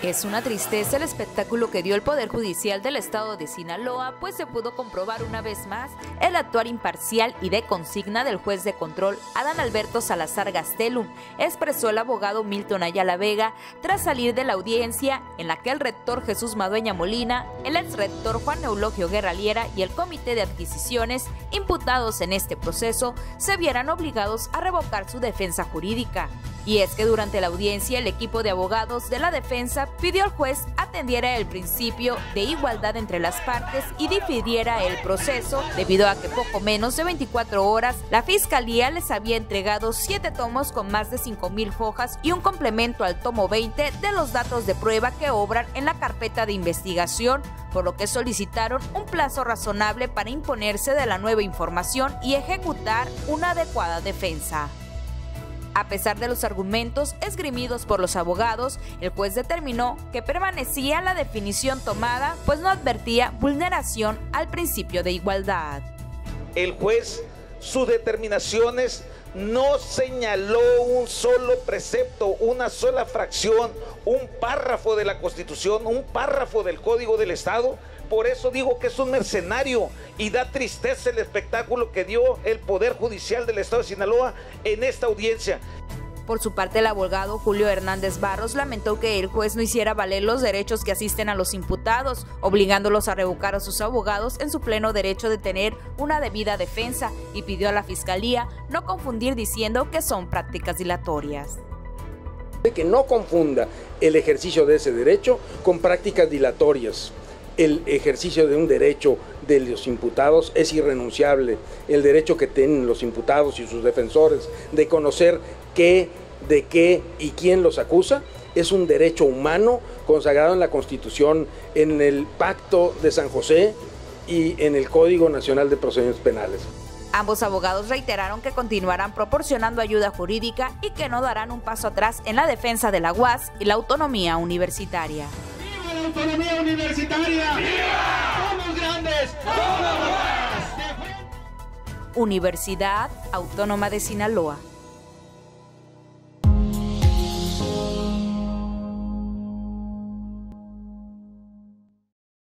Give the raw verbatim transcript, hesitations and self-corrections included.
Es una tristeza el espectáculo que dio el Poder Judicial del Estado de Sinaloa, pues se pudo comprobar una vez más el actuar imparcial y de consigna del juez de control Adán Alberto Salazar Gastelum, expresó el abogado Milton Ayala Vega tras salir de la audiencia en la que el rector Jesús Madueña Molina, el exrector Juan Eulogio Guerra Liera y el Comité de Adquisiciones, imputados en este proceso, se vieran obligados a revocar su defensa jurídica. Y es que durante la audiencia el equipo de abogados de la defensa pidió al juez atendiera el principio de igualdad entre las partes y dividiera el proceso, debido a que poco menos de veinticuatro horas la fiscalía les había entregado siete tomos con más de cinco mil hojas y un complemento al tomo veinte de los datos de prueba que obran en la carpeta de investigación, por lo que solicitaron un plazo razonable para imponerse de la nueva información y ejecutar una adecuada defensa. A pesar de los argumentos esgrimidos por los abogados, el juez determinó que permanecía la definición tomada, pues no advertía vulneración al principio de igualdad. El juez, sus determinaciones, no señaló un solo precepto, una sola fracción, un párrafo de la Constitución, un párrafo del Código del Estado. Por eso digo que es un mercenario y da tristeza el espectáculo que dio el Poder Judicial del Estado de Sinaloa en esta audiencia. Por su parte, el abogado Julio Hernández Barros lamentó que el juez no hiciera valer los derechos que asisten a los imputados, obligándolos a revocar a sus abogados en su pleno derecho de tener una debida defensa, y pidió a la Fiscalía no confundir diciendo que son prácticas dilatorias. Que no confunda el ejercicio de ese derecho con prácticas dilatorias. El ejercicio de un derecho de los imputados es irrenunciable. El derecho que tienen los imputados y sus defensores de conocer qué, de qué y quién los acusa es un derecho humano consagrado en la Constitución, en el Pacto de San José y en el Código Nacional de Procedimientos Penales. Ambos abogados reiteraron que continuarán proporcionando ayuda jurídica y que no darán un paso atrás en la defensa de la U A S y la autonomía universitaria. ¡La autonomía universitaria! ¡Viva! ¡Somos grandes! ¡Somos más! Universidad Autónoma de Sinaloa.